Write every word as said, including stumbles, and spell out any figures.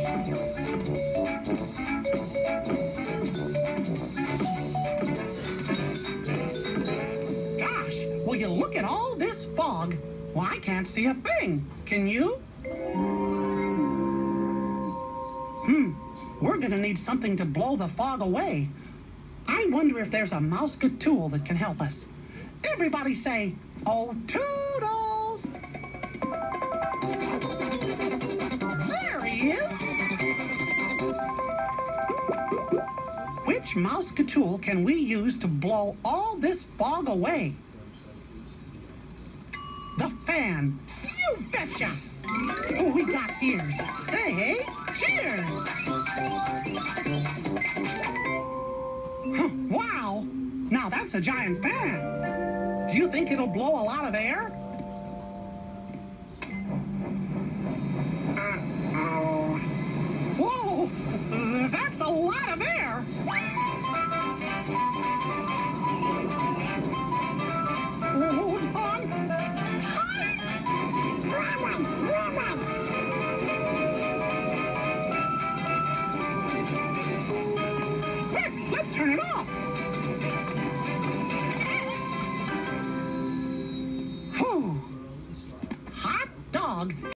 Gosh, will you look at all this fog? Well, I can't see a thing. Can you? Hmm, we're gonna need something to blow the fog away. I wonder if there's a mouse tool that can help us. Everybody say, "Oh, toodles!" There he is! Which mouse tool can we use to blow all this fog away? The fan. You betcha! Oh, we got ears. Say cheers! Huh, wow! Now that's a giant fan. Do you think it'll blow a lot of air? Uh-oh. Whoa! That's a lot of air! Hold on! Tight! Run, run, run! Quick, let's turn it off! Whew! Hot dog!